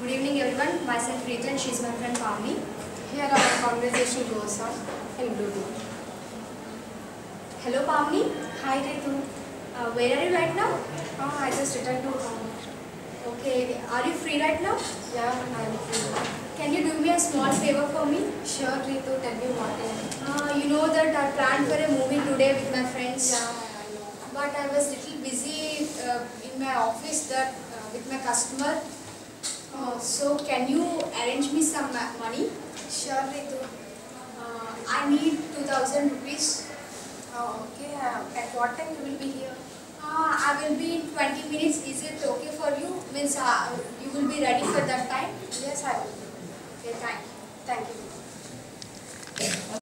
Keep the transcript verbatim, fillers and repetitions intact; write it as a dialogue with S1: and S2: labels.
S1: Good evening everyone, myself Ritu and she is my friend Pamni.
S2: Here our conversation goes on in Bluetooth.
S1: Hello Pamni.
S2: Hi Ritu.
S1: Uh, where are you right now?
S2: Oh, I just returned to home.
S1: Okay, are you free right now?
S2: Yeah, I'm free.
S1: Can you do me a small favor for me?
S2: Sure Ritu, tell me what is.
S1: Uh, you know that I planned for a movie today with my friends.
S2: Yeah, I know.
S1: But I was little busy uh, in my office that uh, with my customer. Uh, so can you arrange me some money?
S2: Sure Ritu.
S1: Uh, I need two thousand rupees.
S2: Oh, okay. Uh, at what time you will be here?
S1: Uh, I will be in twenty minutes. Is it okay for you? Means uh, you will be ready for that time?
S2: Yes, I will.
S1: Okay, thank you.
S2: Thank you.